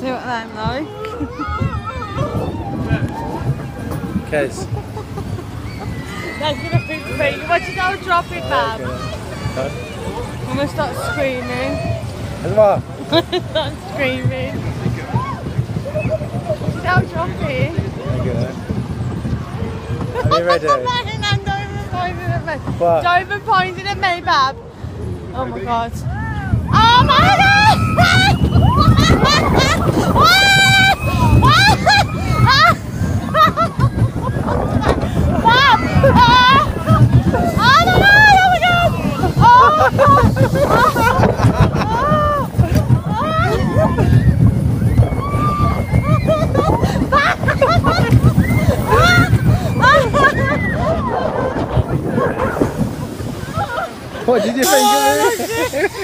See what I'm like. Kez. That's gonna be me. Watch it, I'll drop it, Bab. I'm gonna start screaming. What? Start screaming. Watch it, I'll drop it. Are you ready? Don't even pointing at me, Bab. Oh my god. Oh my god! Bab! Oh my god! Oh my What did you think of it?